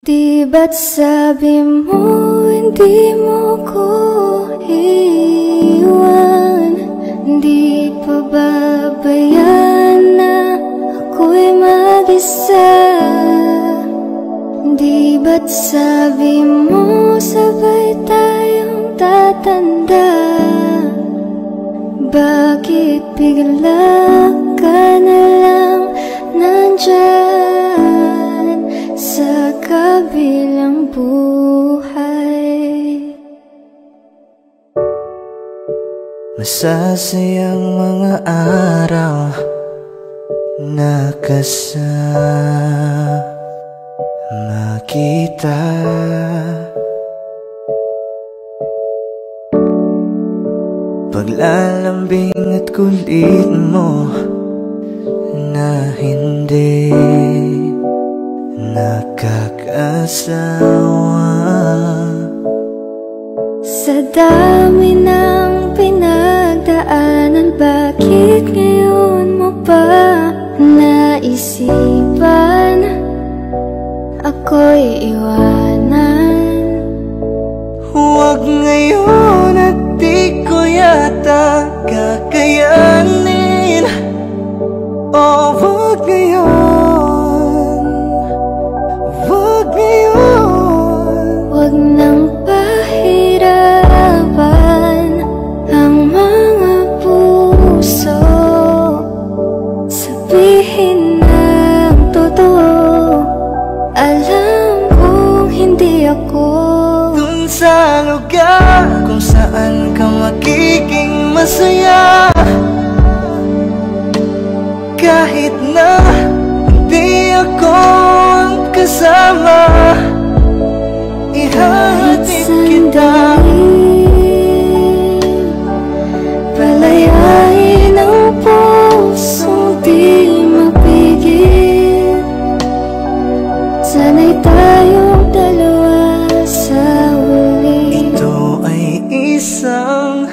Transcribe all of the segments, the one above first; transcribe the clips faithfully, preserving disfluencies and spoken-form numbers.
Di ba't sabi mo hindi mo ko iwan? Di pa babayaan na ako'y mag-isa? Di ba't sabi mo sabay tayong tatanda? Bakit bigla ka na lang nandyan sa kabilang buhay? Masasayang mga araw na kasama kita. Paglalambing at kulit mo na hindi nakakasawa. Sa dami ng pinagdaanan, bakit ngayon mo pa naisipan ako'y iwanan? Huwag ngayon at di ko yata kakayanin. Oh, huwag ngayon, huwag ngayon. Huwag nang pahirapan ang mga puso. Sabihin ng totoo, alam kong hindi ako dun sa lugar kung saan ka magiging masaya. Kahit na hindi ako ang kasama, ihahatid kita. Palayain ang pusong di mapigil. Sana'y tayong dalawa sa huli. Ito ay isang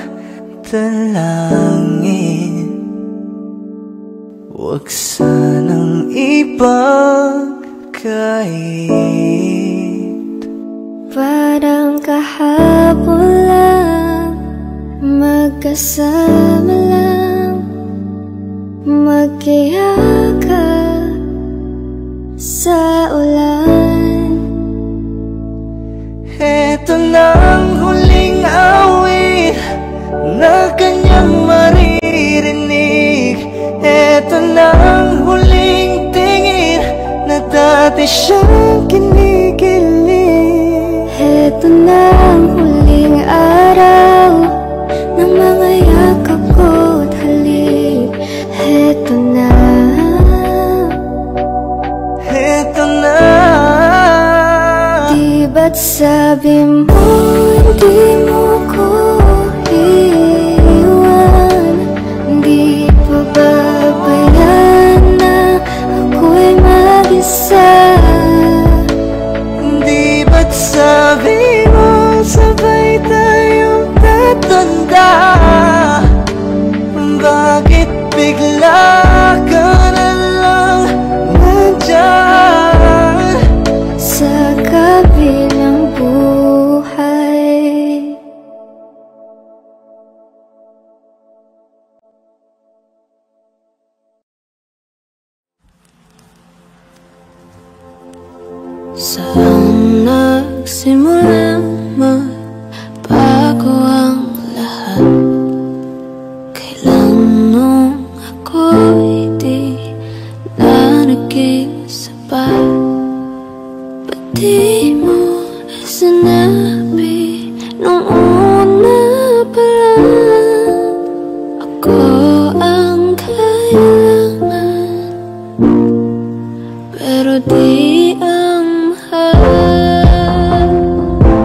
dalangin, huwag sanang ipagkait. Parang kahapon lang, magkasama lang, magkiyakap sa ulan. Eto nang huling awit na kanyang maririnig. Eto nang huling tingin na dati siyang kinikilig. Eto na ang huling araw ng mga yakap ko't halik. Eto na, eto na. di ba't sabi mo hindi mo ko iwan? Di pa babayaan na ako'y mag-isa? Di ba't sabi mo sabay tayong tatanda? Bakit bigla ka na lang nandyan sa kabilang buhay? Saan nagsimulang magbago ang lahat? Kailan nung ako'y di na naging sapat? Ba't di mo sinabi nung una pa lang ako ang kailangan, pero di ang mahal?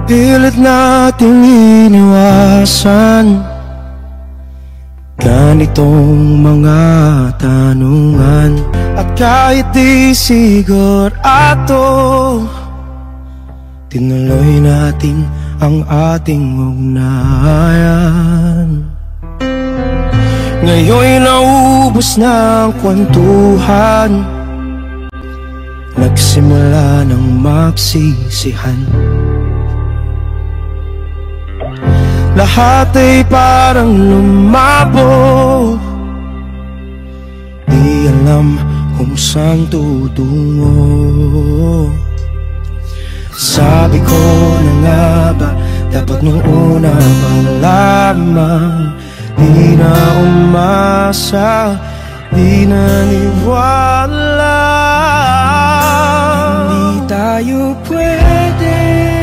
Pilit nating iniwasan ganitong mga tanungan. At kahit di sigurado, tinuloy natin ang ating ugnayan. Ngayon'y naubos na ang kwentuhan, nagsimula ng magsisihan. Lahat ay parang lumabo, di alam kung saan tutungo. Sabi ko na nga ba, dapat nung una pa lamang, di na umasa, di naniwala. Hindi tayo pwede,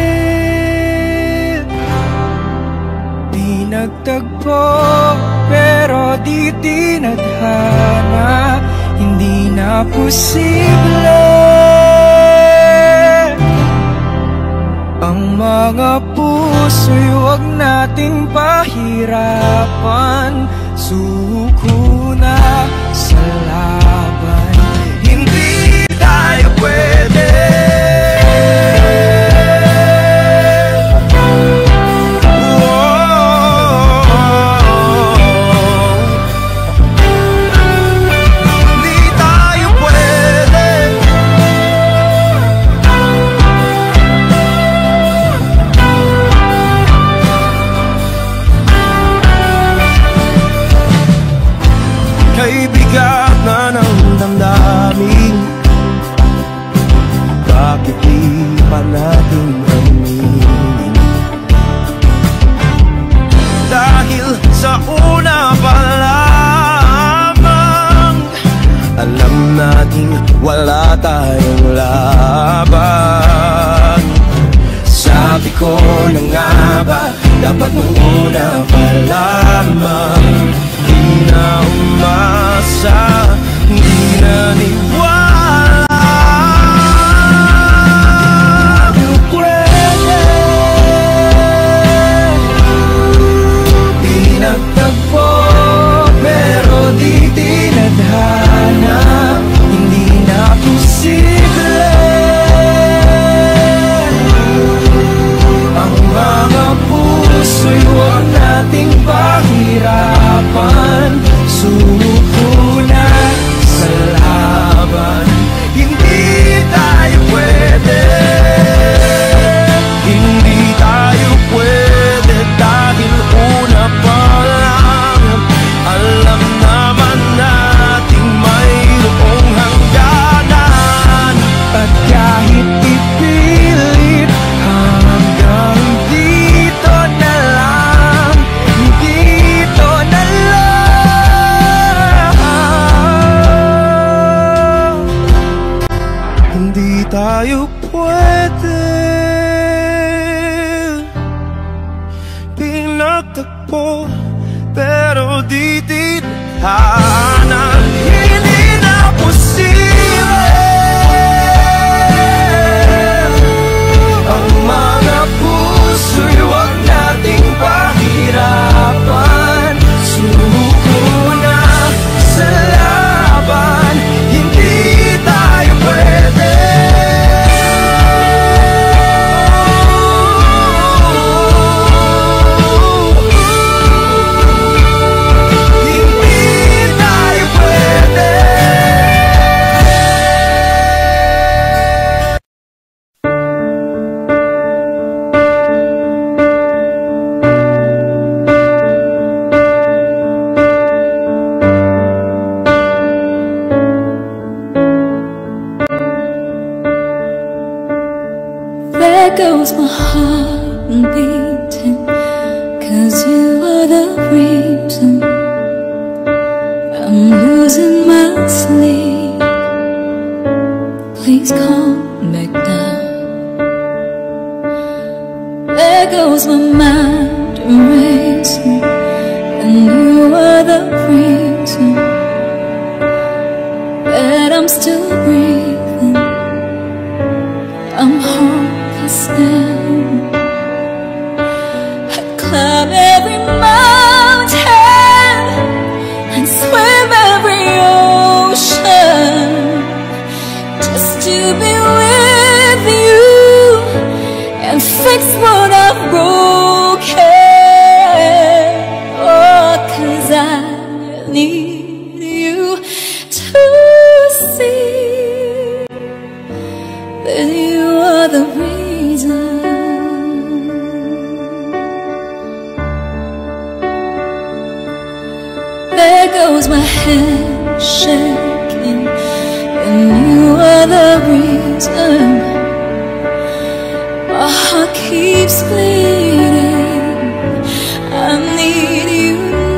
di nagtagpo, pero di tinadhana. Hindi na posible ang mga puso'y huwag nating pahirapan. Suko na sa laban, hindi tayo pwede. Bigat na ng damdamin, bakit di pa natin aminin? Dahil sa una pa lamang, alam natin wala tayong laban. Sabi ko na nga ba, dapat nung una pa lamang, di na umasa, di na niwala. Di pwede, di nagtagpo, pero di tinadhana. Hindi na posible ang mga puso'y huwag nating pahirapan. Suko na sa laban, hindi tayo pwede, hindi tayo pwede. Dahil una pa lang, alam naman nating mayroong hangganan. At kahit ipilit, hanggang dito na lang, dito na lang. Hindi tayo pwede, pinagtagpo, pero di tinadhana. Hindi na posible ang mga puso'y huwag nating pahirapan. Suko na sa laban, hindi tayo pwede. Hindi tayo pwede. There goes my heart beating, 'cause you are the reason I'm losing my sleep. Please calm back down. There goes my mind racing, and you are the reason that I'm still breathing. I'm hopeless now. fix what I've broken. Oh, 'cause I need you to see that you are the reason. There goes my hand shaking, and you are the reason. My heart keeps bleeding. I need you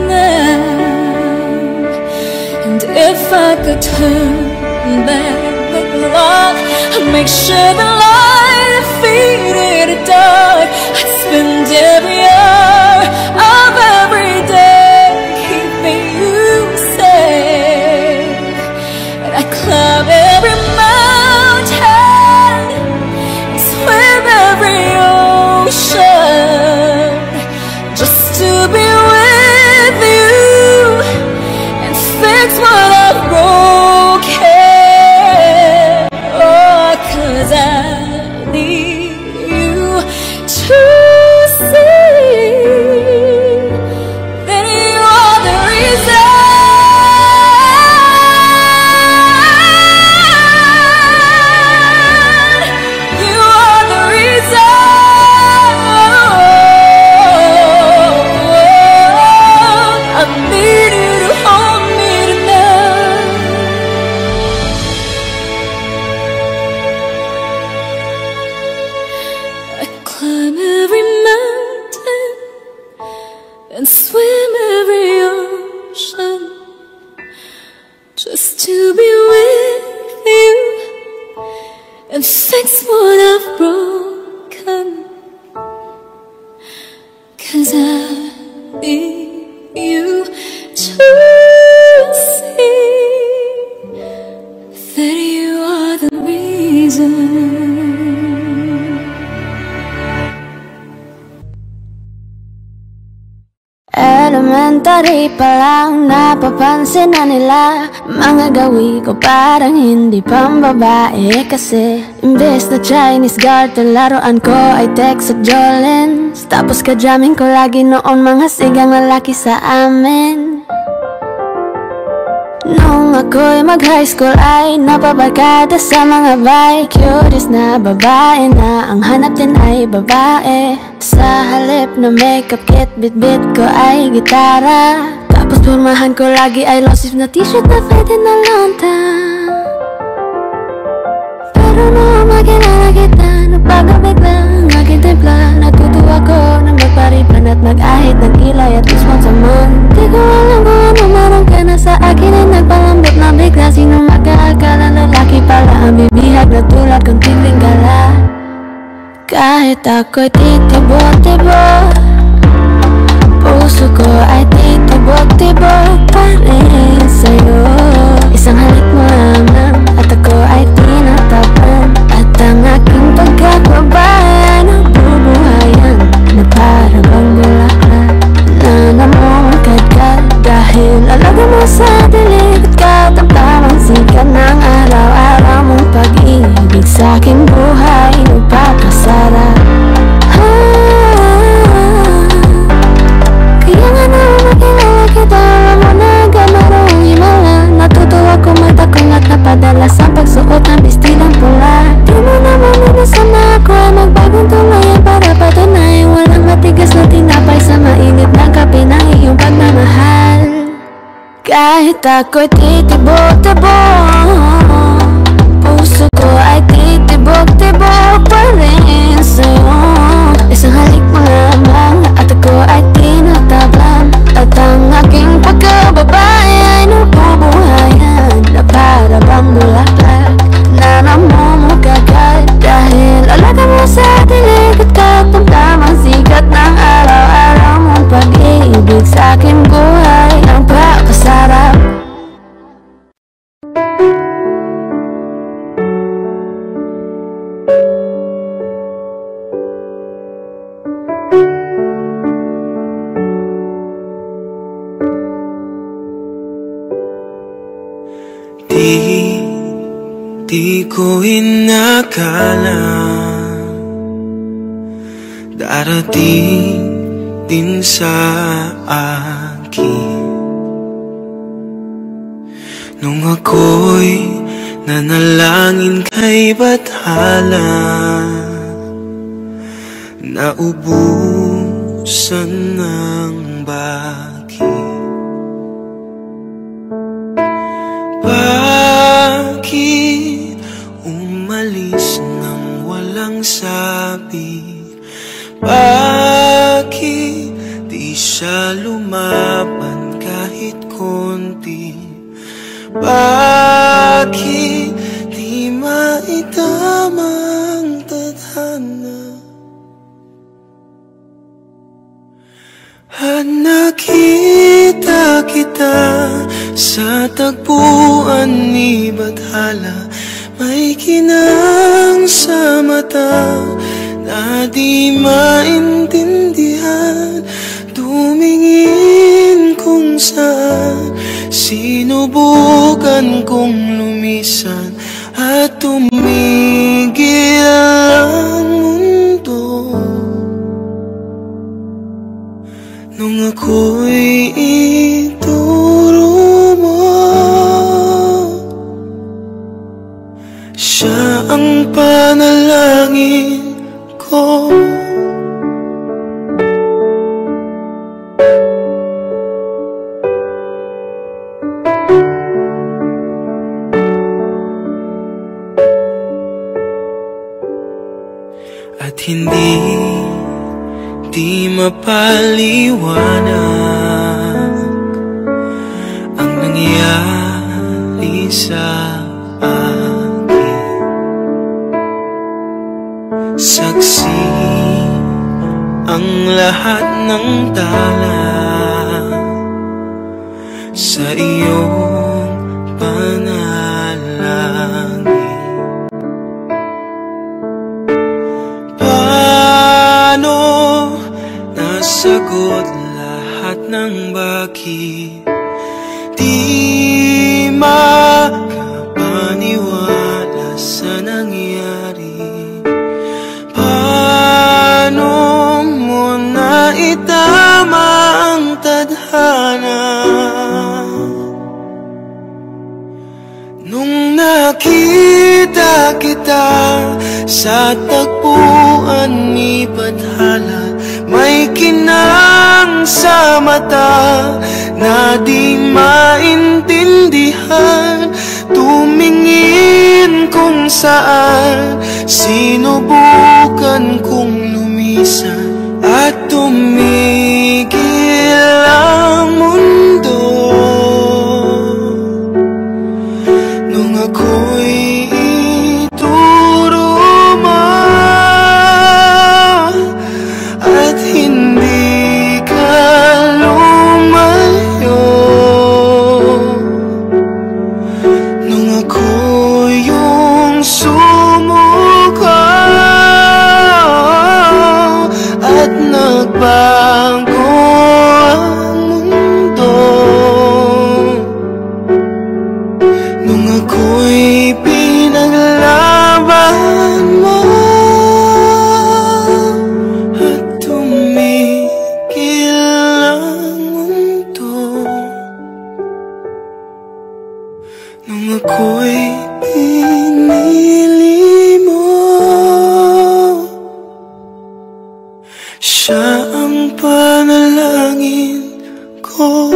now. And if I could turn back the clock, I'd make sure the light faded to dark. I'd spend every hour of every day keeping you safe. And I climb every mountain, swim every ocean, just to be with you and fix what I've broken. Oh, 'cause I need you to see that you are the reason. You are the reason. I need you to hold me tonight. I climb every mountain and swim every ocean, just to be with you and fix what I've broken. 'Cause I need you to see that you are the reason. Elementary pa lang napapansin na nila mga gawi ko parang hindi pambabae. Kasi imbes na Chinese garter, laruan ko ay text at Jolens. Tapos ka-jamming ko lagi noon mga sigang lalaki sa amin. Nung ako'y mag-high school ay napabarkada sa mga bike. Curious na babae na ang hanap din ay babae. Sa halip na makeup kit, bit-bit ko ay gitara. Tapos pormahan ko lagi ay long sleeve na t-shirt na pwede na lonta. Pero nung makilala kita, nabago biglang aking timpla. Natutuwa ko na magpariban at mag-ahit ng kilay at least once a month. Di ko alam kung ano meron ka na sa akin ay nagpalambot na bigla. Sino mag-aakala lalaki pala ang bibihag na tulad kong tingling gala. Kahit ako'y titibok-tibok, puso ko ay titibok-tibok pa rin sa'yo. Isang halik mo lamang at ako ay tinatapan. At ang aking pagkakabay na bubuhayan na para bang bulaklak na namumagkadkad. Dahil alaga mo sa dilig at katamtamang sikat ng araw-araw mong pag-ibig sa aking buhay nagpapasarap. Ah, kaya nga na makilala kita, alam mo na gamarong himala. Natutuwa ko may takong at napadalas ang pagsuot ng bestidang pula. Di mo naman inasan na ako ay magbagong tulayan para patunay walang matigas na tinapay sa mainit ng kape ng iyong pagmamahal. Kahit ako'y titibok-tibok, puso ko ay titibok-tibok pa rin sa'yo. Isang halik mo lamang at ako ay tinatablan. At ang aking pagkababay ay nabubuhayan na para bang bulaklak na namumugagad. Dahil alaga mo sa dilig at katamtamang sikat ng araw-araw mong pag-ibig sa aking buhay ang papasarap. Di, di ko inakala darating din sa akin. Nung ako'y nanalangin kay Bathala, naubusan ng bakit. Bakit umalis nang walang sabi? Bakit di siya lumaban kahit konti? Bakit di maitamang tadhana? At nakita kita sa tagpuan ni Bathala, may kinang sa mata na di maintindihan. Tumingin kung saan, sinubukan kong lumisan at tumigil ang mundo. Nung ako'y ituro mo, siya ang panalangin ko. At hindi di mapaliwanag ang nangyari sa akin. Saksi ang lahat ng tala sa iyong panalangin. Paano nasagot lahat ng bakit? Di makapaniwala sa nangyari. Paano mo naitama ang tadhana? Nung nakita kita sa tagpuan ni Bathala, may kinang sa mata na di maintindihan. Tumingin kung saan, sinubukan kong lumisan at tumigil ang mundo. Nung ako'y ituro mo at hindi ka lumayo, nung ako yung sumuko at nagbago ang mundo, nung ako'y pinaglaban mo at tumigil ang mundo, nung ako'y pinili mo, siya ang panalangin ko.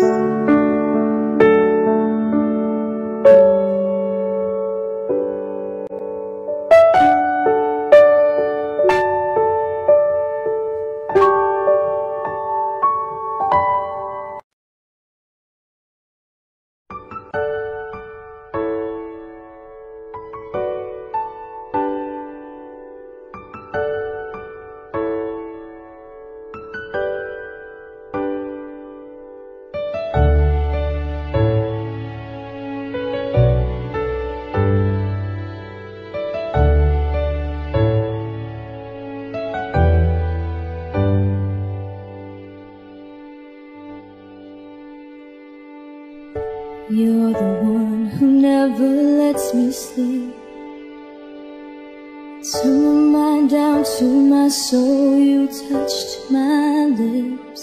You're the one who never lets me sleep. To my mind down to my soul, you touched my lips.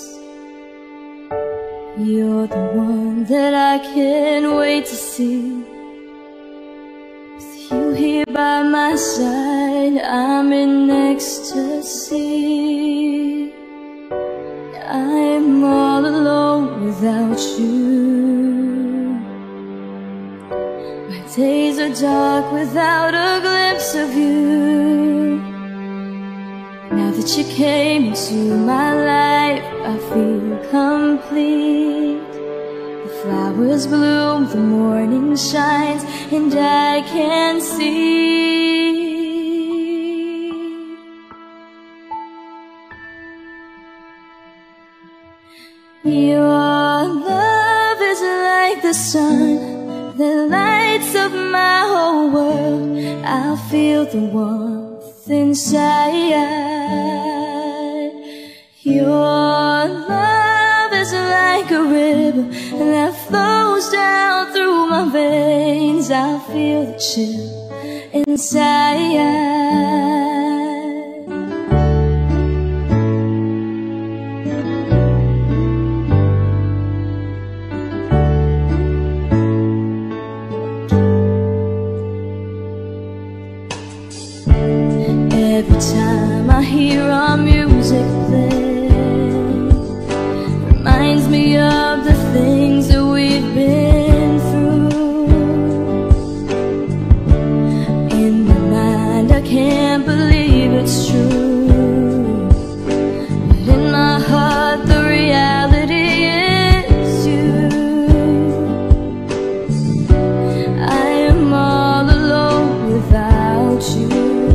You're the one that I can't wait to see. With you here by my side, I'm in ecstasy. I am all alone without you. My days are dark without a glimpse of you. Now that you came into my life, I feel complete. The flowers bloom, the morning shines, and I can see. Your love is like the sun that lights up my whole world. I feel the warmth inside. Your love is like a river that flows down through my veins. I feel the chill inside. Every time I hear our music play, reminds me of the things that we've been through. In my mind I can't believe it's true, but in my heart the reality is you. I am all alone without you.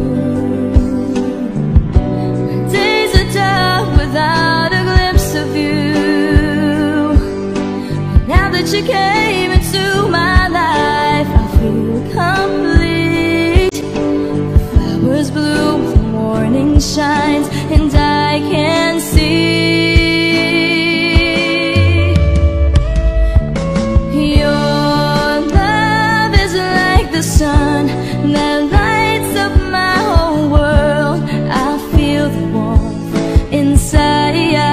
You came into my life, I feel complete. The flowers bloom, the morning shines, and I can see. Your love is like the sun that lights up my whole world. I feel the warmth inside.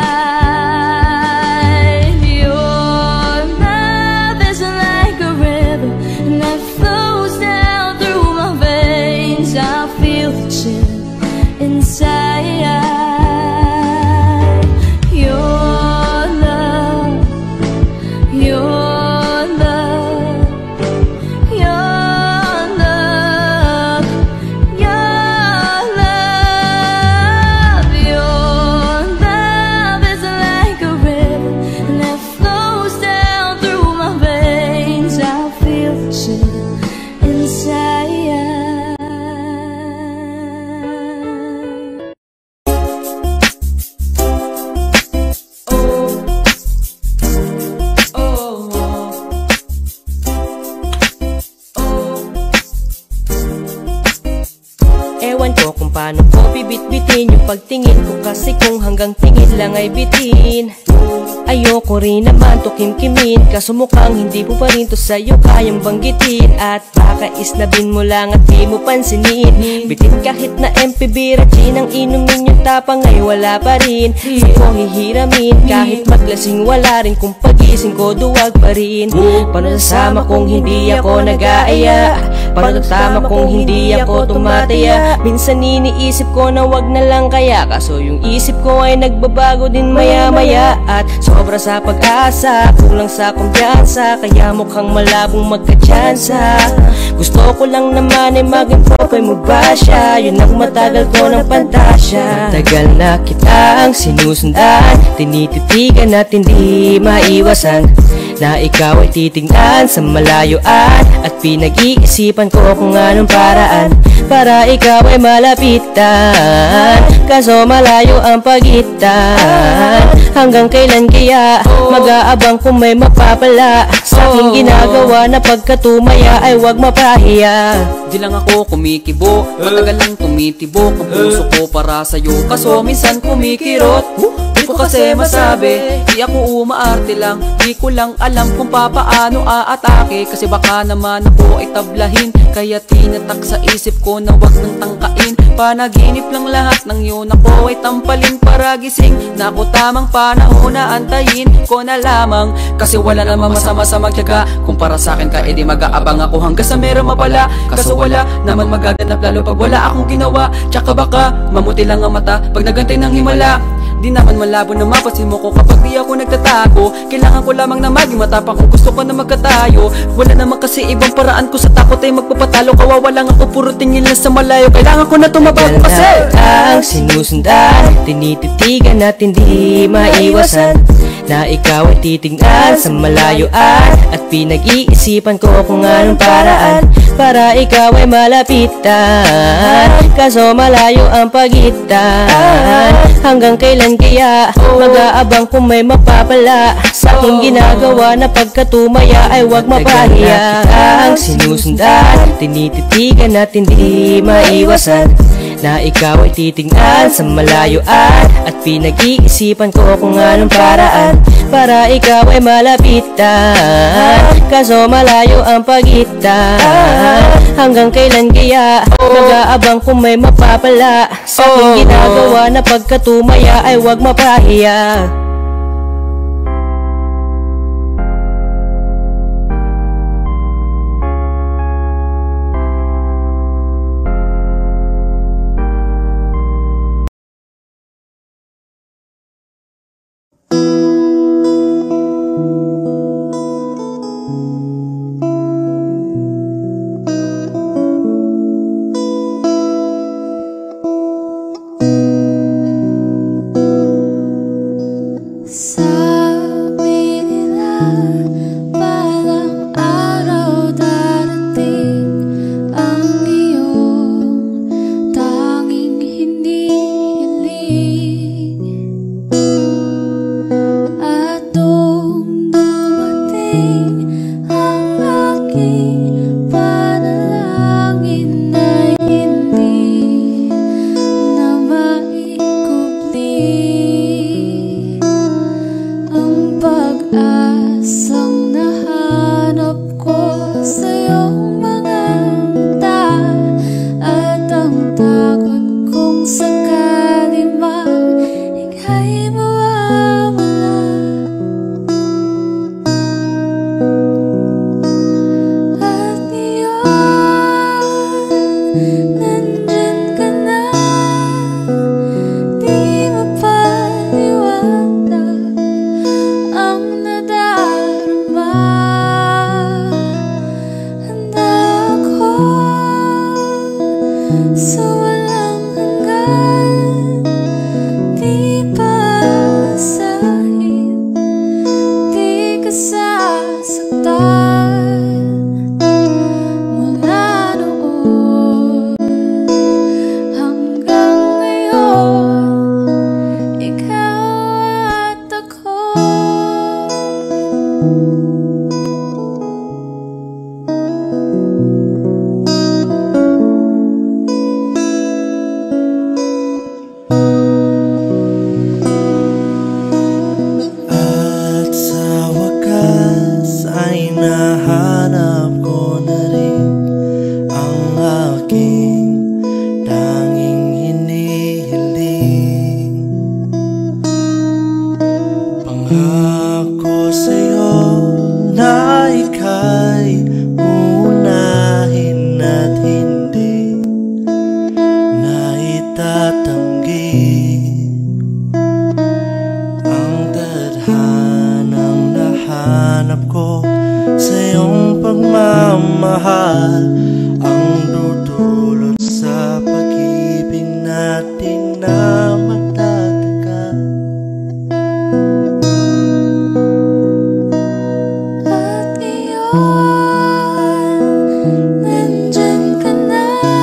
Paano ko bibit-bitin yung pagtingin ko, kasi kung hanggang tingin lang ay bitin. Ayoko rin naman to kimkimin, kaso mukhang hindi mo pa rin to sa'yo kayang banggitin. At baka isnabin mo lang at di mo pansinin. Bitin kahit na M P B Ratchin ang inumin yung tapang ay wala pa rin. Di ko hihiramin kahit maglasing, wala rin kung pagising ko duwag pa rin. Paano sasama kung hindi ako nag-aaya? Paano tama kung hindi ako tumataya? Minsan iniisip ko na wag na lang kaya, kaso yung isip ko ay nagbabago din maya-maya. At sobra sa pag-asa, kulang sa kumpiyansa, kaya mukhang malabong magka-tsansa. Gusto ko lang naman ay maging popay mo ba siya? Yun ang matagal ko ng pantasya. Tagal na kitang sinusundan, tinititigan at hindi maiwasan na ikaw ay titignan sa malayuan. At pinag-iisipan ko kung anong paraan para ikaw ay malapitan, kaso malayo ang pagitan. Hanggang kailan kaya mag-aabang kung may mapapala sa aking ginagawa na pagkatumaya ay wag mapahiya. Di lang ako kumikibo, matagal lang tumitibok ang puso ko para sa'yo, kaso minsan kumikirot. ko kasi masabi. Di ako umaarte lang, di ko lang alam kung papaano aatake. Kasi baka naman ako ay tablahin, kaya tinatak sa isip ko na wag nang tangkain. Panaginip lang lahat ng yun, ako ay tampalin para gising. Na ako tamang panahon na antayin ko na lamang. Kasi wala namang masama sa magtiyaga. Kung para sa akin ka, edi mag-aabang ako hanggang sa meron mapala. Kaso wala naman magaganap lalo pag wala akong ginawa. Tsaka baka mamuti lang ang mata pag nagantay ng himala. Di naman malabo na mapasin mo ko kapag di ako nagtatago. Kailangan ko lamang na maging matapang kung gusto ko na magkatayo. Wala naman kasi ibang paraan ko sa takot ay magpapatalo. Kawawa lang ako, puro tingin lang sa malayo. Kailangan ko na tumabago kasi ang sinusundan, tinititigan at hindi maiwasan na ikaw ay titignan sa malayuan. At pinag-iisipan ko kung anong paraan para ikaw ay malapitan. Kaso malayo ang pagitan. Hanggang kailan kaya mag-aabang kung may mapapala sa aking ginagawa na pagkatumaya ay wag mapahiya. Ang sinusundan, tinititigan at hindi maiwasan na ikaw ay titignan sa malayuan. At pinag-iisipan ko kung anong paraan para ikaw ay malapitan. Kaso malayo ang pagitan. Hanggang kailan kaya mag-aabang kung may mapapala sa aking ginagawa na pagkatumaya ay wag mapahiya. Sabi nila balang araw darating ang iyong tanging hinihiling. At nung dumating ang aking panalangin ay hindi na maikubli. Ang pag-asang nahanap ko sa iyong mga mata at ang takot kong sakali mang ika'y mawawala. At ngayon, nandyan ka na, di mapaliwanag ang nadarama. Handa ako sa walang hanggan, di paasahin, di ka sasaktan. Mula noon hanggang ngayon, ikaw at ako. At sa wakas ay nahanap ko na rin ang aking tanging hinihiling. Pangako sa'yo na ika'y uunahin at hindi na itatanggi. Ang tadhanang nahanap ko sa iyong pagmamahal ang dudulot sa pag-ibig natin na matatagal. At ngayon, nandyan ka na,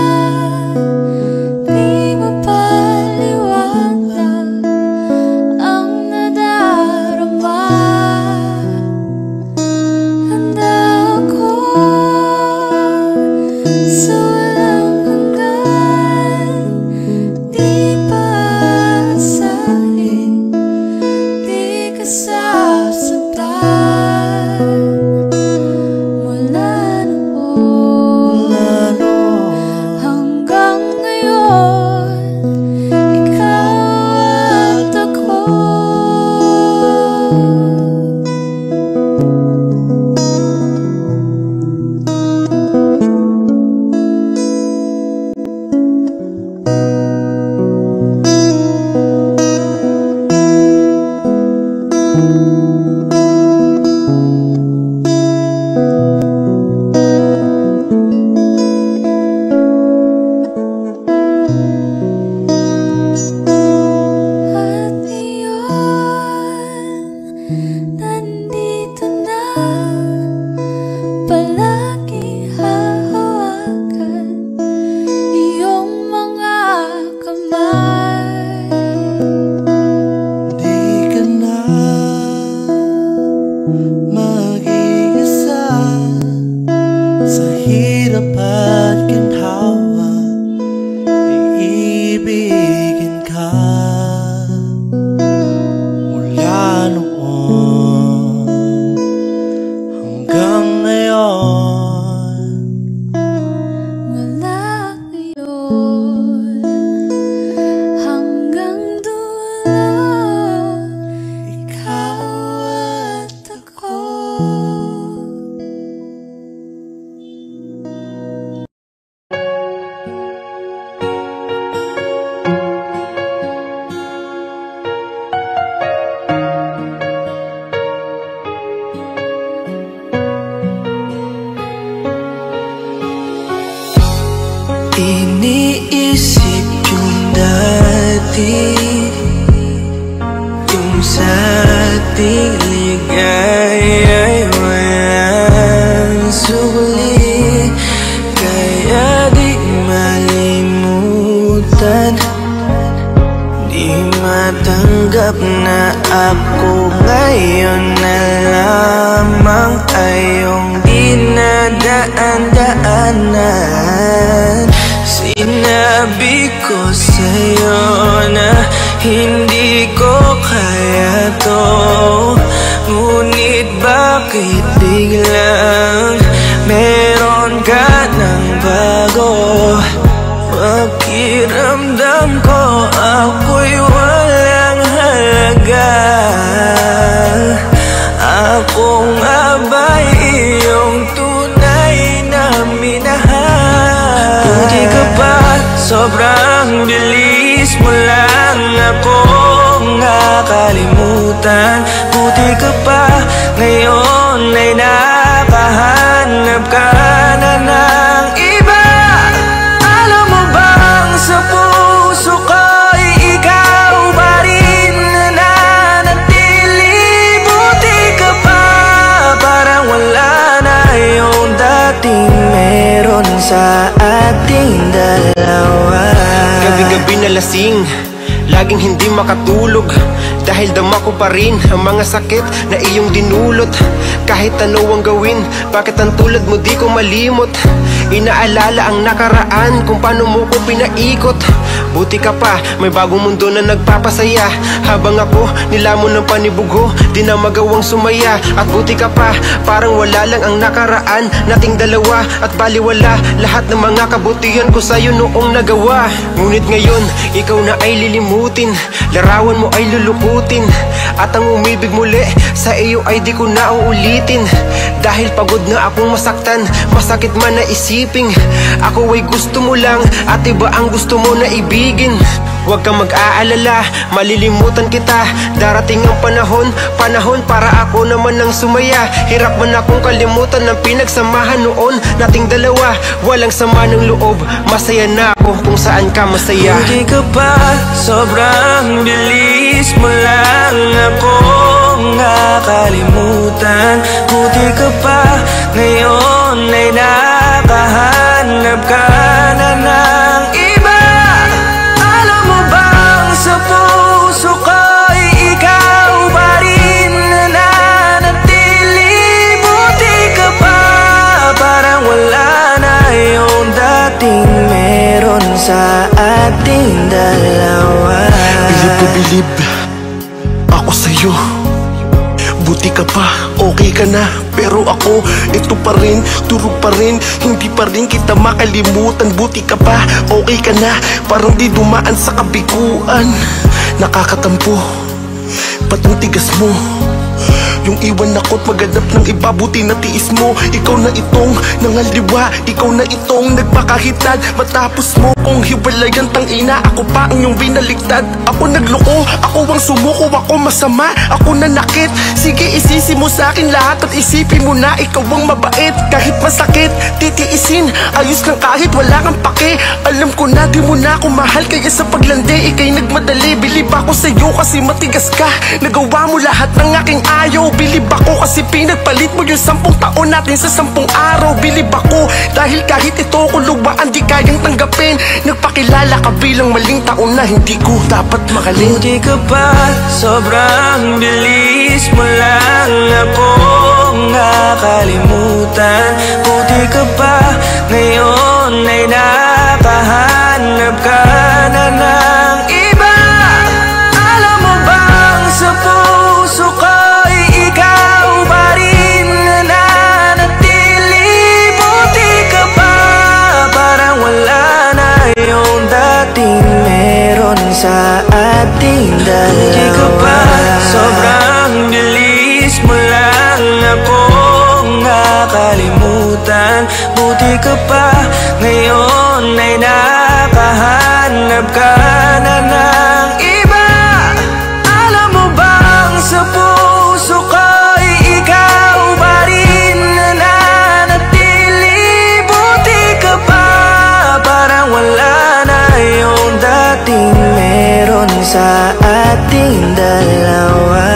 di mapaliwanag ang nadarama. Handa ako hanggang dulo, ikaw at ako. Iniisip yung dati, yung sa ating ligaya'y walang suli, kaya di malimutan, di matanggap na ako ngayon na lamang ay yung dinadaan-daanan. Sinabi ko sa'yo na hindi ko kaya to, ngunit bakit biglang meron ka ng bago? Pakiramdam ko ako'y walang halaga. Ako nga ba'y iyong tunay na minahal? Buti ka pa, sobrang bilis mo lang akong nakalimutan. Buti ka pa, ngayon ay nakahanap ka na ng iba. Alam mo bang sa puso ko'y ikaw pa rin nananatili? Buti ka pa, parang wala na yung dating meron sa ating dalawa. Gabi-gabi na lasing, laging hindi makatulog, dahil dama ko pa rin ang mga sakit na iyong dinulot. Kahit ano ang gawin, bakit ang tulad mo di ko malimot? Inaalala ang nakaraan, kung paano mo ko pinaikot. Buti ka pa, may bagong mundo na nagpapasaya, habang ako nilamon ng panibugho, di na magawang sumaya. At buti ka pa, parang wala lang ang nakaraan nating dalawa, at baliwala lahat ng mga kabutihan ko sa'yo noong nagawa. Ngunit ngayon, ikaw na ay lilimutin, larawan mo ay lulukutin, at ang umibig muli sa iyo ay di ko na uulitin. Dahil pagod na akong masaktan, masakit man na isiping ako ay gusto mo lang, at iba ang gusto mo na ibigin. Huwag kang mag-aalala, malilimutan kita. Darating ang panahon, panahon para ako naman ang sumaya. Hirap man akong kalimutan ng pinagsamahan noon nating dalawa. Walang sama ng loob, masaya na ako kung saan ka masaya. Buti ka pa, sobrang bilis mo lang akong nakalimutan. Buti ka pa, ngayon ay nakahanap ka na ng iba. Alam mo bang sa puso ko'y ikaw pa rin nananatili? Buti ka pa, parang wala na yung dating meron sa ating dalawa. Bilib na bilib ako sa'yo. Buti ka pa, okay ka na, pero ako, ito pa rin, turo pa rin, hindi pa rin kita makalimutan. Buti ka pa, okay ka na, parang di dumaan sa kabiguan. Nakakatampo, ba't ang tigas mo? Yung iwan ako't maghanap ng iba, buti na tiis mo. Ikaw na itong nangaliwa, ikaw na itong nagpakahitad. Matapos mo kong hiwalayan, tangina, ako pa ang iyong binaliktad. Ako nagloko, ako ang sumuko, ako masama, ako nanakit. Sige, isisi mo sa akin lahat at isipin mo na ikaw ang mabait. Kahit masakit, titiisin, ayos lang kahit wala kang pake. Alam ko na di mo na ako mahal, kaya sa paglandi ikay nagmadali. Bilib ako sa'yo kasi matigas ka, nagawa mo lahat ng aking ayaw. Bilib ako kasi pinagpalit mo yung sampung taon natin sa sampung araw. Bilib ako dahil kahit ito kuluwaan di kayang tanggapin. Nagpakilala ka bilang maling taon na hindi ko dapat makalin. Buti ka pa, sobrang bilis mo lang akong nakalimutan. Buti ka pa, ngayon ay nakahanap ka na ng iba. Alam mo bang sa puso ko'y ikaw pa rin nananatili? Buti ka pa, parang wala na yung meron sa ating dalawa. Di ka ba sobrang bilis mo lang akong nakalimutan? Buti ka pa ngayon ay nakahanap ka na ng iba. Alam mo bang sa puso ko'y ikaw pa rin nananatili? Buti ka pa, parang wala na yung dating meron sa ating dalawa.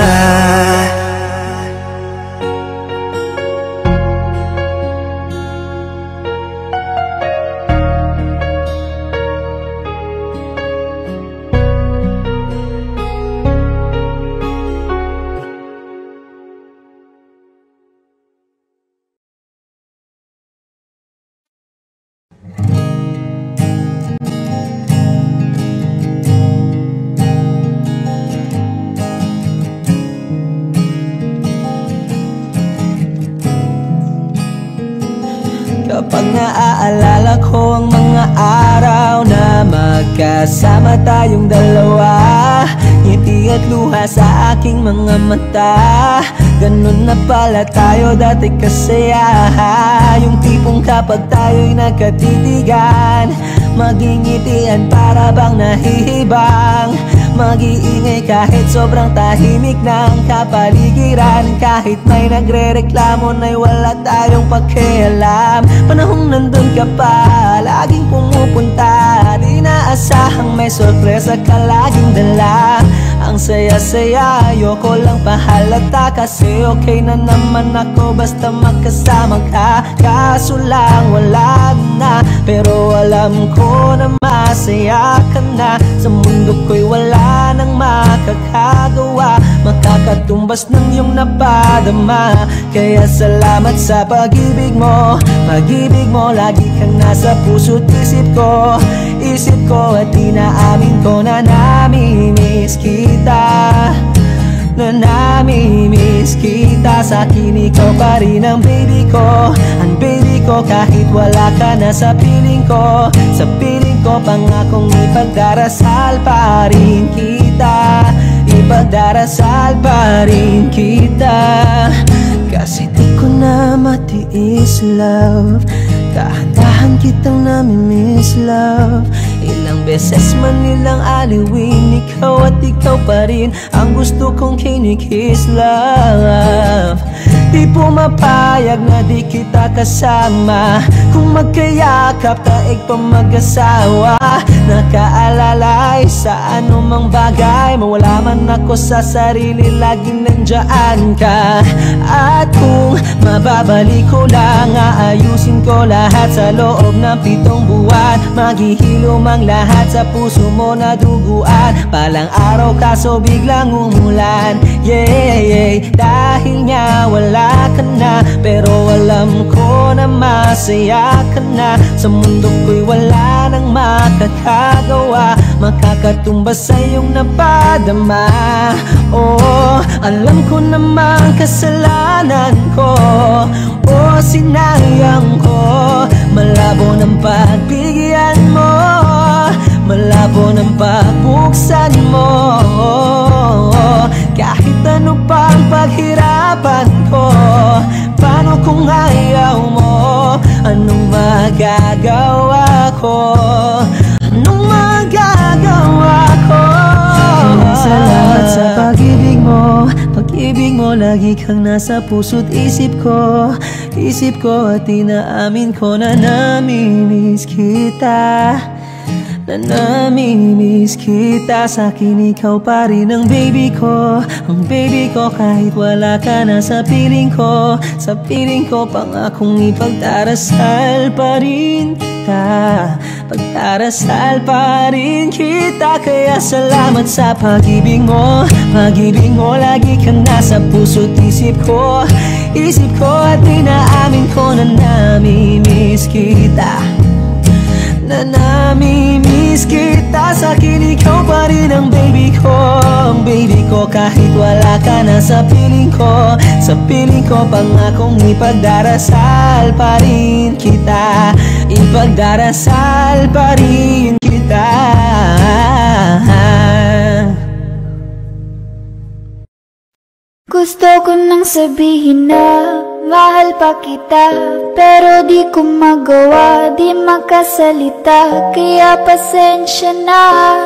Kapag naaalala ko ang mga araw na magkasama tayong dalawa, ngiti at luha sa aking mga mata. Ganun na pala tayo dati kasaya. Yung tipong kapag tayo'y nagkatitigan, magingitian para bang nahihibang. Mag-iingay kahit sobrang tahimik ng kapaligiran. Kahit may nagre-reklamo na'y wala tayong pakialam. Panahong nandun ka pa, laging pumupunta. Di naasahang may sorpresa ka laging dala. Ang saya-saya, ayoko lang pahalata. Kasi okay na naman ako basta magkasama ka. Kaso lang wala na, pero alam ko na masaya ka na. Sa mundo ko'y wala nang makakagawa, makakatumbas ng iyong napadama. Kaya salamat sa pag-ibig mo. Pag-ibig mo, lagi kang nasa puso't isip ko. Isip ko at inaamin ko na namimiss kita. Na namimiss kita. Sa'kin ikaw pa rin ang baby ko. Ang baby ko kahit wala ka na sa piling ko. Sa piling ko pangakong ipagdarasal pa rin kita. Ipagdarasal pa rin kita. Kasi di ko na matiis love. Dahan-dahan kitang namimiss love. Ilang beses man nilang aliwin, ikaw at ikaw pa rin ang gusto kong kinikiss love. Di pumapayag na di kita kasama. Kung magkayakap taig pa mag-asawa. Nakaalalay sa anumang bagay. Mawala man ako sa sarili, laging nandyan ka. At kung mababalik ko lang, aayusin ko lahat sa loob ng pitong buwan. Maghihilom ang lahat sa puso mo na duguan. Palang araw kaso biglang umulan. Yeah, yeah. Dahil nga wala ka na, pero alam ko na masaya ka na. Sa mundo ko'y wala nang makakagawa, makakatumbas sa iyong napadama. Oh, alam ko naman kasalanan ko. Oh, sinayang ko. Malabo ng pagbigyan mo, malabo ng pagbuksan mo. Kahit ano pang paghirapan ko, paano kung ayaw mo? Anong magagawa ko? Anong magagawa ko? Salamat sa pag-ibig mo. Pag-ibig mo, lagi kang nasa puso't isip ko. Isip ko at inaamin ko na namimiss kita. Na namimiss kita. Sa'kin ikaw pa rin ang baby ko. Ang baby ko kahit wala ka na sa piling ko. Sa piling ko pangakong ipagdarasal pa rin kita. Pagdarasal pa rin kita. Kaya salamat sa pag-ibig mo. Pag-ibig mo, lagi kang nasa puso't isip ko. Isip ko at inaamin ko na namimiss kita. Na namimiss kita. Sa'kin ikaw pa rin ang baby ko. Ang baby ko kahit wala ka na sa piling ko. Sa piling ko pangakong ipagdarasal pa rin kita. Ipagdarasal pa rin kita. Gusto ko nang sabihin na mahal pa kita, pero di ko magawa, di makasalita. Kaya pasensya na,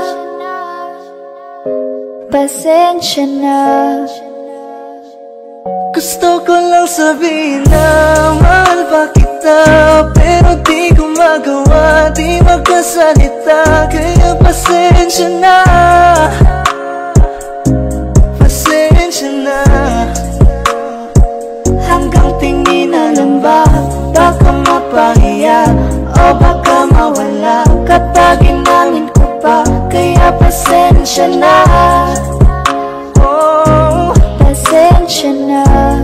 pasensya na. Gusto ko lang sabihin na mahal pa kita, pero di ko magawa, di magkasalita. Kaya pasensya na, pasensya na. Hanggang tingin na lang ba, baka mapahiya o baka mawala kapag inangin ko pa. Kaya pasensya na, oh, pasensya na.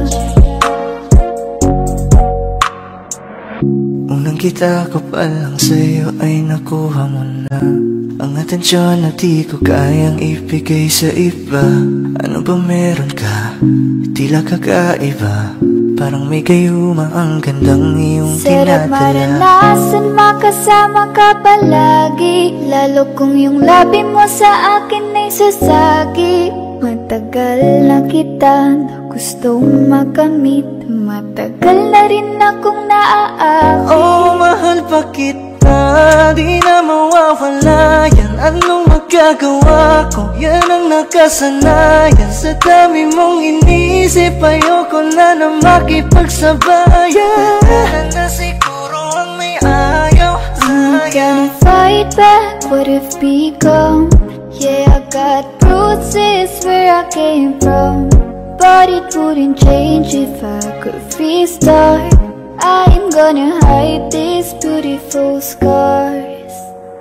unang kita ko pa lang sa'yo ay nakuha mo na ang atensyon na di ko kayang ibigay sa iba. Ano ba meron ka? Tila kakaiba, parang may gayuma ang gandang iyong Sarap tinatala. maranasan makasama ka palagi, lalo kung yung labi mo sa akin ay sasagi. Matagal na kita na gustong makamit, matagal na rin akong naaakit. Oh, mahal pa kita, di na mawawala yan. Anong magagawa ko? Yan ang nakasanayan. Sa dami mong inisip, ayoko na na makipagsabayan. Na na siguro ang may ayaw I'm sa'yo. gonna fight back what if become. Yeah, I got bruises where I came from, but it wouldn't change if I could restart. I am gonna hide these beautiful scars.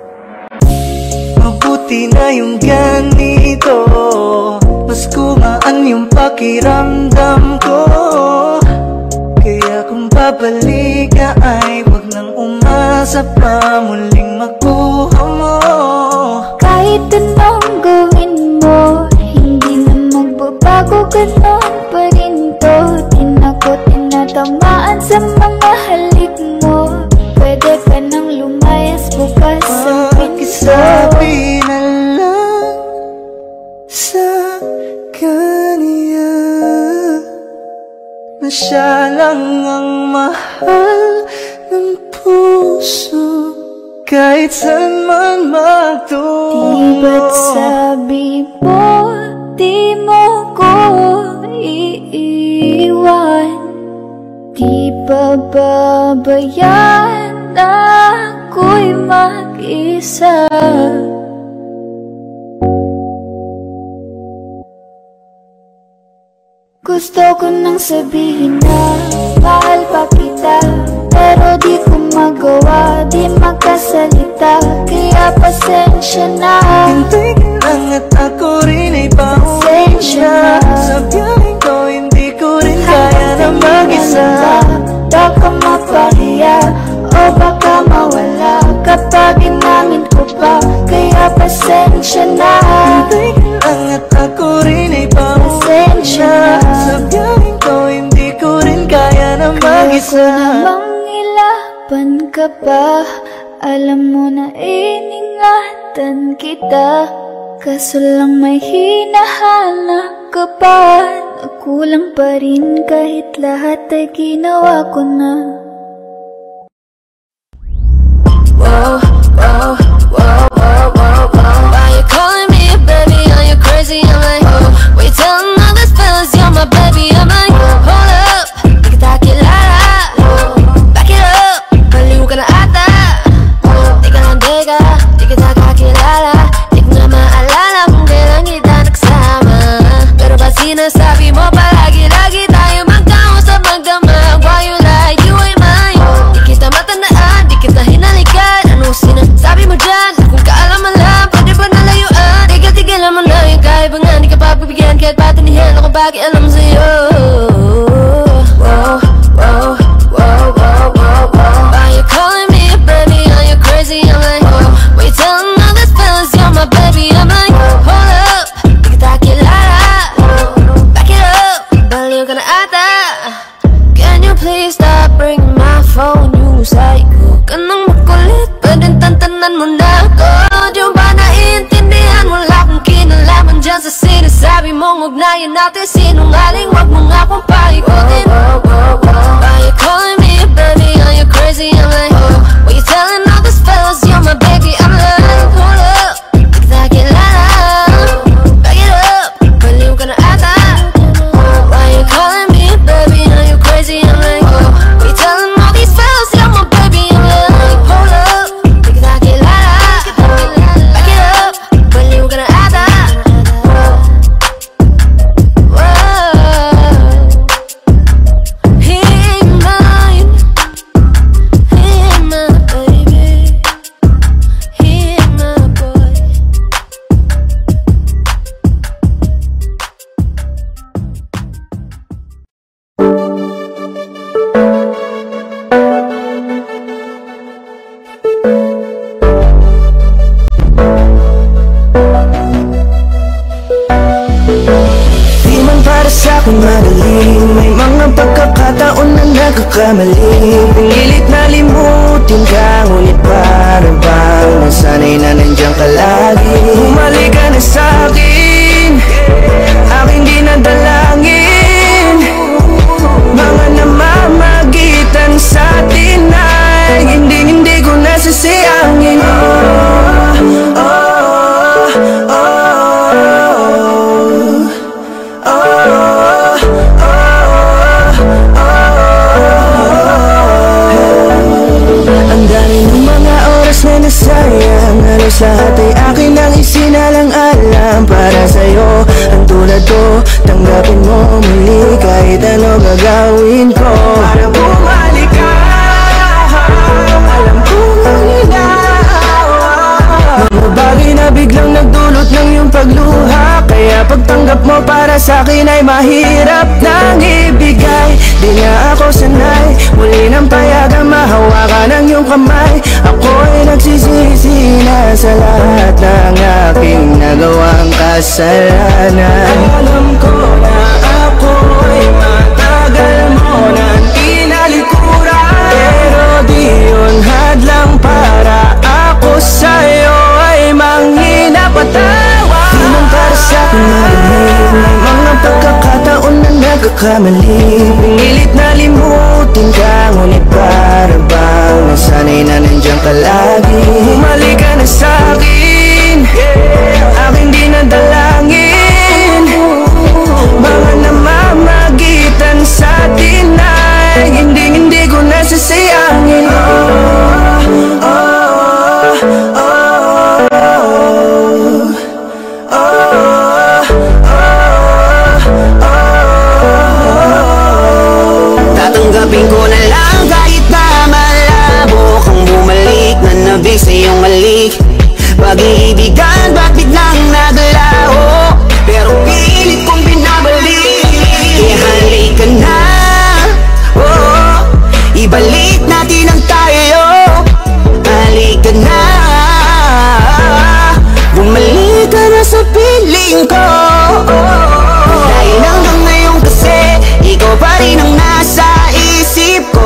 Mabuti na yung ganito, mas gumaan yung pakiramdam ko. Kaya kung babalik ka ay wag nang umasa pa muling makuha mo. Kahit anong gawin mo, hindi na magbabago, ganon pa rin to. Di na ko tinatamaan sa mga halik mo. Pwede ka nang lumayas bukas sa pinto. Pakisabi na lang sa kanya na siya lang ang mahal ng puso, kahit saan man magtungo. Di ba't sabi mo, di mo ko iiwan? Di ba babayaan na ako'y mag-isa? Gusto ko nang sabihin na mahal pa kita, pero di ko magawa, di makasalita. Kaya pasensya na, Hintay ka lang at ako rin ay pauwi na. Sa biyaheng ko hindi ko rin kaya na mag-isa. baka mapahiya o baka mawala kapag inangin ko pa. Kaya pasensya na, Hintay ka lang at ako rin ay pauwi pasensya na. na. Sa biyaheng ko hindi ko rin kaya na Kaya ko mag-isa. namang ilaban ka pa, alam mo na iningatan kita. Kaso lang may hinahanap ka pa, nakulang pa rin kahit lahat ay ginawa ko na. Whoa, whoa, whoa, whoa, whoa, whoa. Why you calling me a baby? Are you crazy? I'm like, oh. Wait, telling all these fellas you're my baby. I'm like, hold up, di kita kilala. Back it up, baliw ka na ata. Teka lang, teka, di kita kakilala. Di ko na maalala kung kailan kita nagsama. Pero ba't sinasabi mo palagi-lagi tayo magkausap, magdamag? Why you like you ain't mine? Di kita matandaan, di kita hinalikan. Ano sinasabi mo dyan? Kung kaalaman lang, pwede ba nalayuan? Tigil-tigilan mo na yung kaibangan, di ka pagbibigyan kahit patinihan ako pakialam sa'yo. Whoa, whoa, whoa, whoa, whoa, whoa. Why you calling me a baby? Are you crazy? I'm like, oh. Wait, telling all these fellas you're my baby. I'm like, hold up, di kita kilala. Back it up, baliw ka na ata. Can you please stop ringing my phone? You psycho ka nang makulit, pwedeng tantanan mo na ako. Di ba naiintindihan? Wala akong kinalaman dyan. dyan sa sinasabi mong ugnayan natin. Sinungaling, wag mo nga akong paikutin. Why you calling me a baby? Are you crazy? I'm like, why you telling all these fellas you're my baby? I'm like, hold up, kita kilala. Back it up, baliw ka na ata. Why you calling me a baby? Are you crazy? I'm like, why you telling all these fellas you're my baby? I'm like, hold up, kita kilala. Back it up, baliw ka na ata. He ain't mine, he ain't my baby, he ain't my boy. Di man para sa'kin madali, may mga pagkakataon na nagkakamali. Pinilit na limutin ka, ngunit para bang nasanay na nandiyan ka lagi. Bumalik ka na sa'kin, aking dinadalangin. Mga namamagitan sa'tin ay hindi, hindi ko nasasayangin. Oh, oh, oh, oh. Ang dami ng mga oras na nasayang, halos lahat ay akin ang isinalang-alam para sa'yo. Ang tulad ko, tanggapin mo muli kahit ano gagawin ko para bumalik ka. Alam kong ang hinahawa, mga bagay na biglang nagdulot ng iyong pagluha. Kaya pagtanggap mo para sa'kin ay mahirap nang ibigay. Di nga ako sanay, muli nang payagang mahawakan ang iyong kamay. Ako'y nagsisisi na sa lahat ng aking nagawang kasalanan. Alam ko na ako'y matagal mo nang tinalikuran, pero di yun hadlang para ako sa'yo ay manghina patawa. Di man para sa'kin marinig, may mga pagkakataon na nagkakamali. Pinilit na limutin ka, ngunit para bang nasanay na nandiyan ka lagi. Bumalik ka na sa'kin, aking dinadalangin. Mga namamagitan sa'tin ay hindi, hindi ko nasasayangin. Oh, oh, oh, oh. Tatanggapin ko na lang kahit na malabo kang bumalik na nabig sa iyong malik. Pag-iibigan ba't biglang naglaho, pero pilit kong binabalik. Kaya halika na, oh, ibalik natin ang tayo. Halika na, bumalik ka na sa piling ko. Dahil hanggang ngayon kasi ikaw pa rin ang nasa isip ko.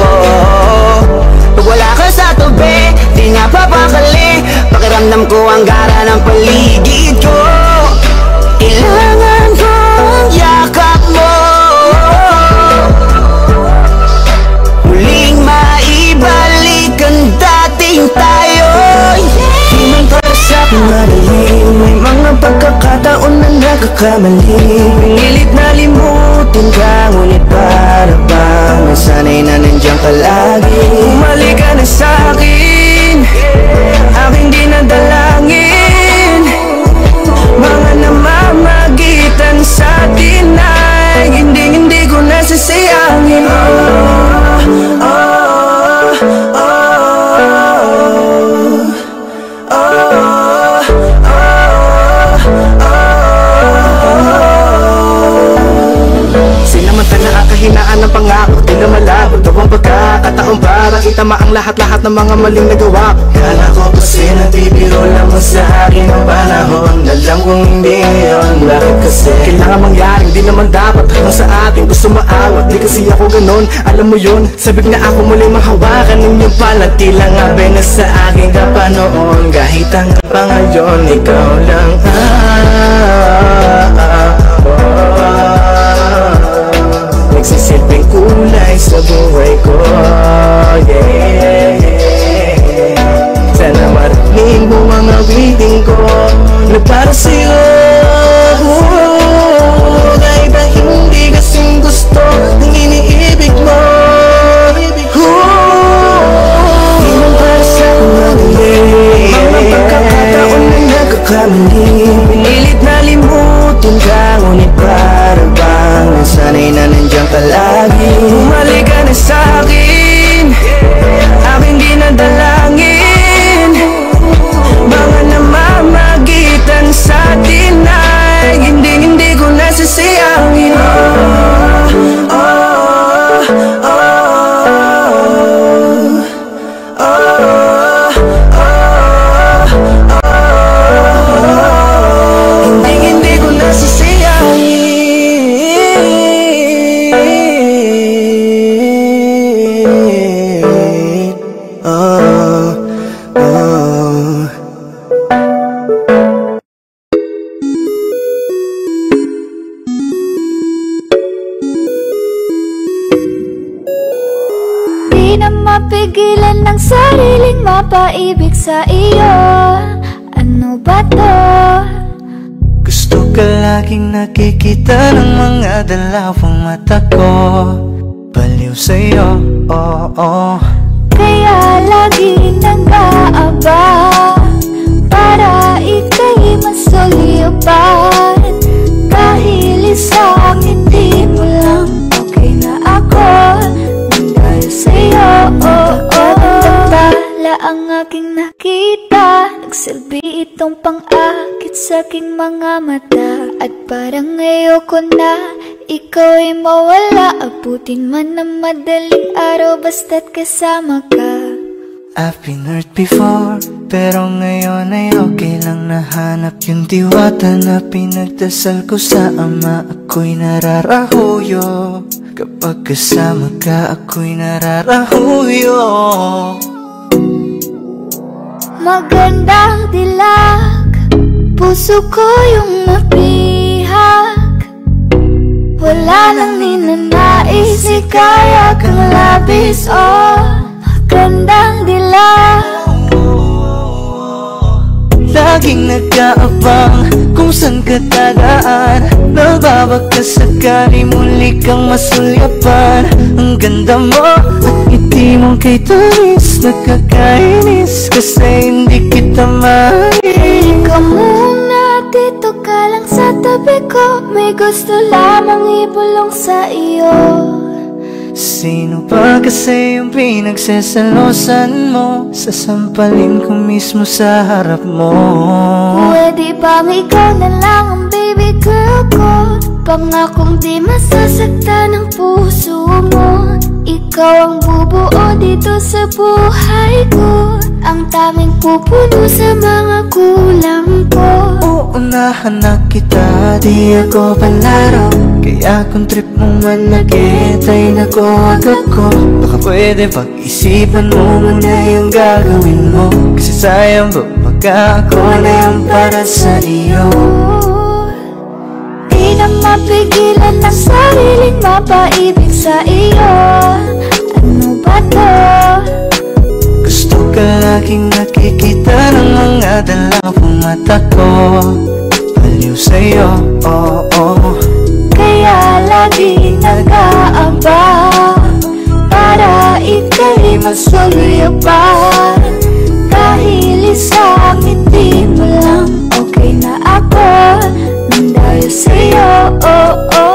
Pag wala ka sa tabi, di nga papakali. Pakiramdam ko ang gara ng paligid ko. Kailangan ko ang yakap mo, muling maibalik ang dating tayo. Di man para sa'kin madali, may mga pagkakataon na nagkakamali. Pinilit na limutin ka, ngunit para bang nasanay na nandiyan ka lagi. Bumalik ka na sa'kin, aking dinadalangin. Mga namamagitan sa'tin ay hindi, hindi ko nasasayangin. Oh, oh, oh, oh, oh, Sinamantala ang kahinaan ng pangako, di na malabo daw ang pagkakataon para itama ang lahat-lahat ng mga maling nagawa. Kala ko kasi nabibiro lamang sa akin ang panahon. alam kung hindi ngayon. Bakit kasi? Kailangan mangyaring di naman dapat hanggang sa ating gusto maawat. Di kasi ako ganon, alam mo yun. Sabik na ako muli mahawakan ng iyong palad. Tila nga ba na sa akin ka pa noon. Kahit hanggang pa ngayon, ikaw lang. Ah, ah, ah, oh. Nagsisilbing kulay sa buhay ko, yeah. Sana marinig mo ang awitin ko na para sa'yo. Kahit na hindi kasing gusto ng iniibig mo. Di man para sa kumali, mga pagkakataon na nagkakamali. Pinilit na limutin ka, ngunit para bang nasanay na nandiyan ka lagi. Bumalik ka na sa'kin, aking dinadalangin. Mga namamagitan sa atin ay hindi, hindi ko nasasayangin. Oh, oh, oh, oh, oh, oh, oh. Hindi, hindi ko nasasayangin. Mapigilan ng sariling mapaibig sa iyo. Ano ba to? Gusto ka laging nakikita ng mga dalawang mata ko. Baliw sa'yo, oh, oh. Kaya laging nag-aaba para ika'y masulipan. Dahil isang ngiti mo lang, okay na ako. Dahil sa'yo, oh, oh. Tala ang aking nakita, nagsilbi itong pang-akit sa aking mga mata. At parang ayoko na ikaw ay mawala. Abutin man ng madaling araw basta't kasama ka. I've been hurt before, pero ngayon ay okay lang. Nahanap yung diwata na pinagdasal ko sa ama. Ako'y nararahuyo, kapag kasama ka ako'y nararahuyo. Magandang dilag, puso ko yung mapihak. Wala nang ninanais, ikaya kang labis, oh. Magandang dilag. Laging nag-aabang kung saan ka dadaan. Nagbabakas sakali muli kang masulyapan. Ang ganda mo at ngiti mong kay tulis. Nakakainis kasi hindi kita mahalin. Ikaw muna, dito ka lang sa tabi ko. May gusto lamang ibulong sa iyo. Sino pa kasi yung pinagsasalosan mo? Sasampalin ko mismo sa harap mo. Pwede bang ikaw na lang ang baby girl ko? Pangakong di masasaktan ang puso mo. Ikaw ang bubuo dito sa buhay ko. Ang tanging pupuno sa mga kulang ko. Uunahan na kita, di ako palaro. Kaya kung trip mo man nag-get ay nakuwag ako. Baka pwede pag-isipan mo muna yung gagawin mo. Kasi sayang ba pagka ako na yung para sa iyo. Di na mapigilan ng sariling mapaibig sa iyo. Ano ba to? Gusto ka laging nakikita ng mga dalawang mata ko. Baliw sa'yo, oh, oh. Kaya laging nag-aaba para ika'y masulipan. Dahil isang ngiti mo lang, okay na ako. Nang dahil sa'yo, oh, oh.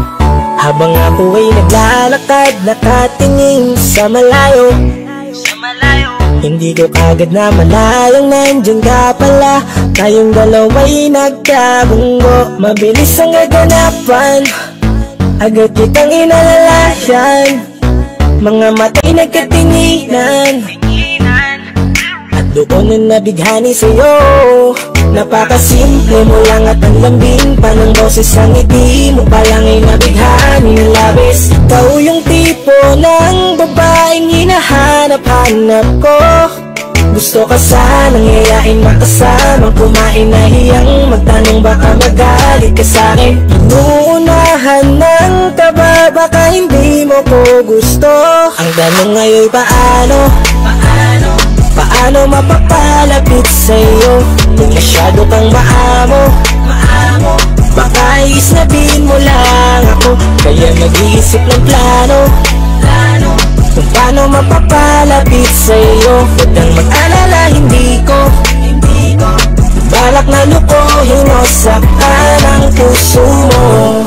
Habang ako ay naglalakad, nakatingin sa malayo, Hindi ko kagad na malayang nandyan ka pala. Tayong dalawa'y nagkabunggo. Mabilis ang gaganapan, agad kitang inalalayan. Mga mata'y nagkatinginan, at doon na nabighani sa'yo. Napakasimple mo lang at ang lambing pa ng boses ang ngiti mo pa lang ay nabighani ng labis. Ikaw yung tipo ng babaeng hinahanap-hanap ko. Gusto ka sanang yayain makasamang kumain na hiyang magtanong baka magalit ka sa'kin. Inuunahan ng kaba baka hindi mo ko gusto. Ang tanong ngayon paano? Paano? Paano mapapalapit sa'yo kung masyado kang maamo? Maamo? Baka isnabin mo lang ako, kaya nag-iisip ng plano. Plano? Kung paano mapapalapit sa'yo. Huwag kang mag-alala, hindi ko Hindi ko balak na lukohin o saktan ang puso mo.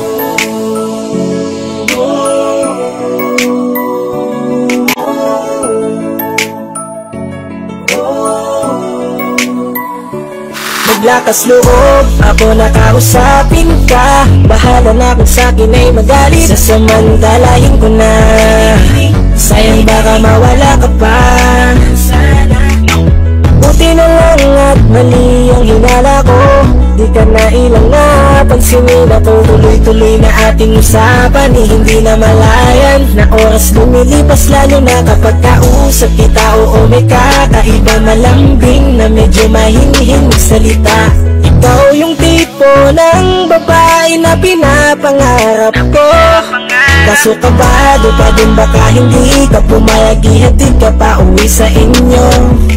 Lakas loob, ako nakausapin ka. Bahala na kung sa'kin ay magalit, sasamantalahin ko na. Sayang baka mawala ka pa. Buti na lang at mali ang hinala ko. Di ka na ilang napansinin ako. Tuloy-tuloy na ating usapan, eh, hindi na malayan. Na oras lumilipas lalo na kapag kausap kita. Oo, may kakaiba, malambing na medyo mahinihin magsalita. Ikaw yung tipo ng babae na pinapangarap ko. Kaso kabado pa din baka hindi ka pumayag, ihatid ka pa uwi sa inyo.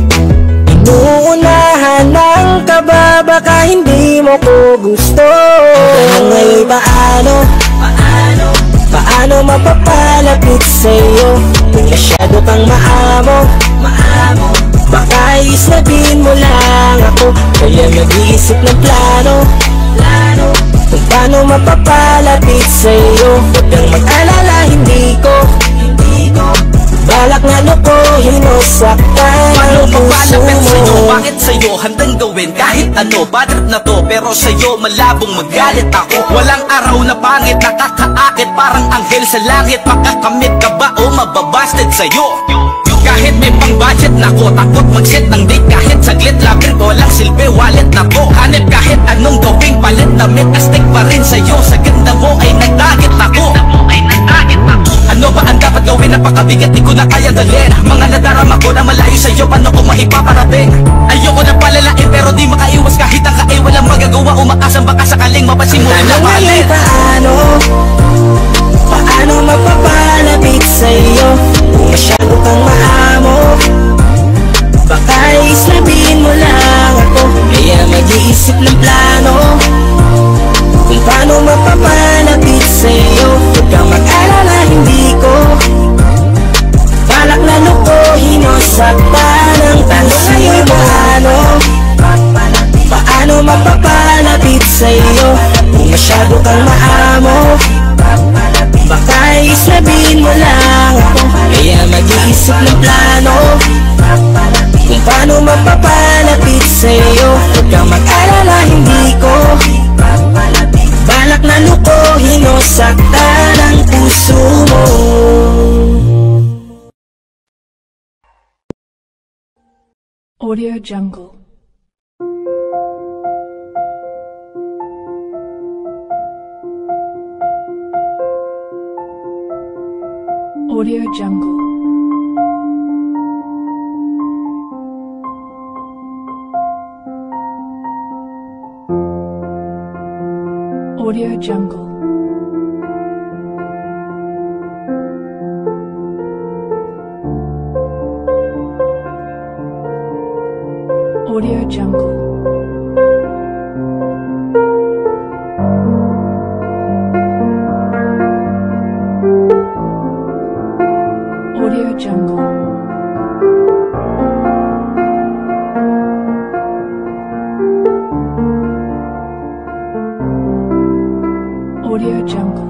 Inuunahan ng kaba baka hindi mo ko gusto. Kaya ngayon paano? Paano? Paano mapapalapit sa'yo kung masyado kang maamo? Maamo? Baka isnabin mo lang ako, kaya nag-iisip ng plano. Plano? Kung paano mapapalapit sa'yo. Huwag kang mag-alala, hindi ko Hindi ko balak na lukohin o saktan ang puso mo. Sa'yo, bakit sa'yo handang gawin kahit ano? Bad trip na to, pero sa'yo malabong magalit ako. Walang araw na pangit, nakakaakit parang anghel sa langit. Makakamit ka ba o mababasted sa'yo? Kahit may pang budget na ko, takot mag-set ng date kahit saglit. Labir ko lang silbi, wallet na to. Hanip kahit anong gawing palit, damit astig pa rin sa'yo. Sa ganda mo ay nagdagit ako. Ano ba ang dapat gawin? Napakabigat, di ko na kaya dalhin. Mga nadarama ko na malayo sa'yo, paano ko mahipaparating? Ayoko na palalain pero di makaiwas kahit ang kain. Walang magagawa, umaasang baka sakaling mapasimulan na mahalin. Paano? Paano mapapalapit sa'yo kung masyado kang maamo? Baka isnabin mo lang ako, kaya mag-iisip ng plano. Kung paano mapapalapit sa'yo. Huwag kang mag-alala, hindi ko balak na lukohin o saktan ang puso mo. Paano? Paano mapapalapit sa'yo kung masyado kang maamo? Baka isnabin mo lang ako, kaya mag-iisip ng plano. Kung paano mapapalapit sa'yo. Huwag kang mag-alala, hindi ko balak na lukohin o saktan ang puso mo. Audio Jungle. Audio Jungle. Audio Jungle. Audio Jungle. Audio Jungle. Audio Jungle.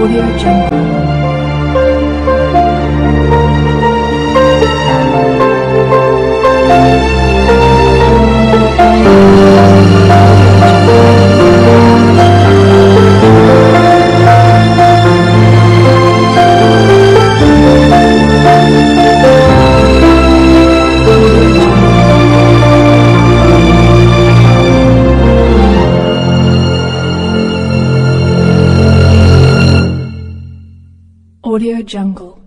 Audio Jungle. Audio Jungle.